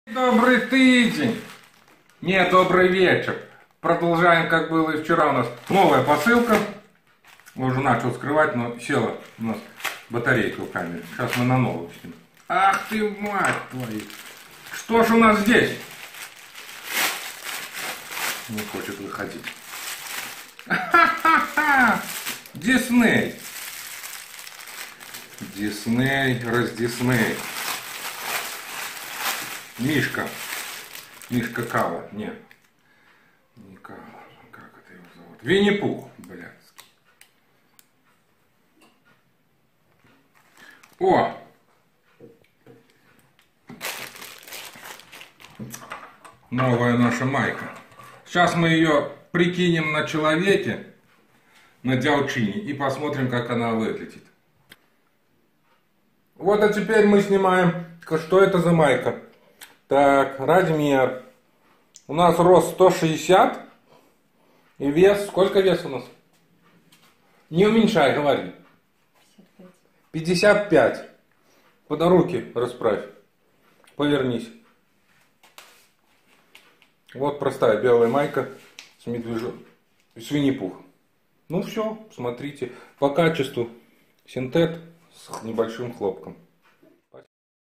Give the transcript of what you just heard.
Добрый тыдень! Не, добрый вечер. Продолжаем, как было и вчера, у нас новая посылка. Я уже начал скрывать, но села у нас батарейка в камере. Сейчас мы на новую снимем. Ах ты, мать твою! Что ж у нас здесь? Не хочет выходить. Ха-ха-ха! Дисней! Дисней, раздисней. Мишка. Мишка Кава. Нет. Не Кава. Как это его зовут? Винни-Пух, блядский. О! Новая наша майка. Сейчас мы ее прикинем на человеке, на дялчине, и посмотрим, как она выглядит. Вот, а теперь мы снимаем, что это за майка. Так, размер. У нас рост 160. И вес, сколько вес у нас? Не уменьшай, говори. 55. Под руки расправь. Повернись. Вот простая белая майка с медвежьим, с Винни-Пух. Ну все, смотрите. По качеству синтет с небольшим хлопком.